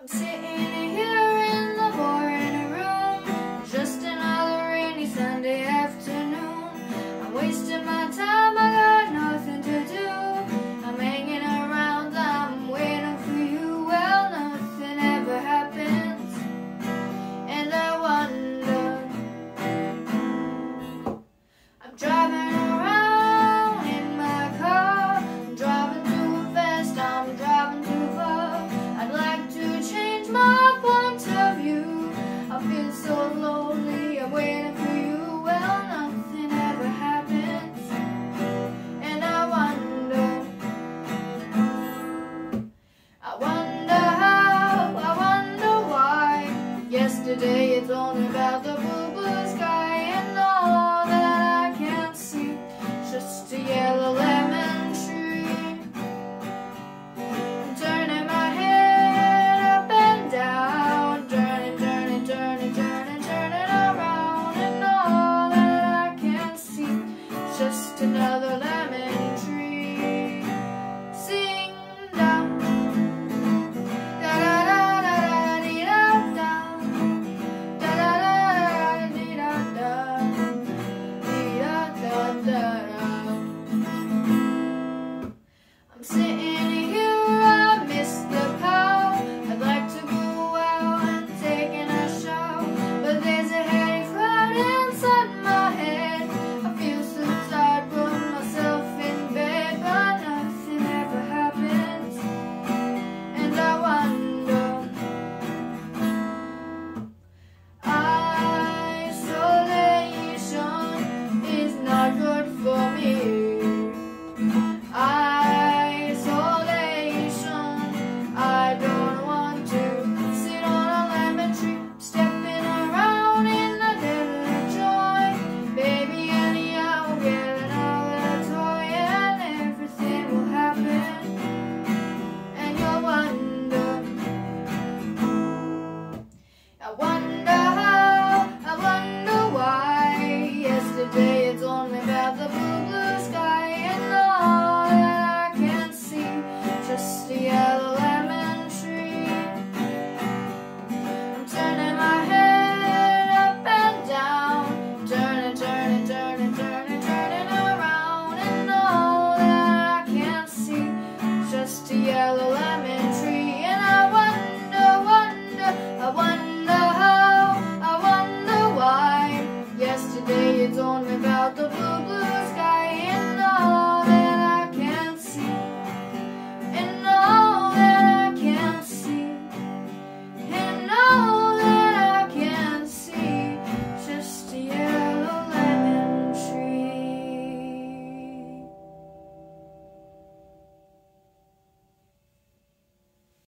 I'm sitting here in the boring room, just another rainy Sunday afternoon. I'm wasting my time, I got nothing to do. I'm hanging around, I'm waiting for you. Well, nothing ever happens, and I wonder. I'm driving around in my car, I'm driving too fast, I'm driving too far. I'd like to change my point of view. I feel so lonely, I'm waiting for you. Well, nothing ever happens, and I wonder how, I wonder why. Yesterday it's only about the blue sky, and all that I can see, just a yellow lemon tree. I'm turning my head up and down, turning around, and all that I can see, just another lemon tree. Sing down, da da da da dee da da, da da da dee da da, dee da da da.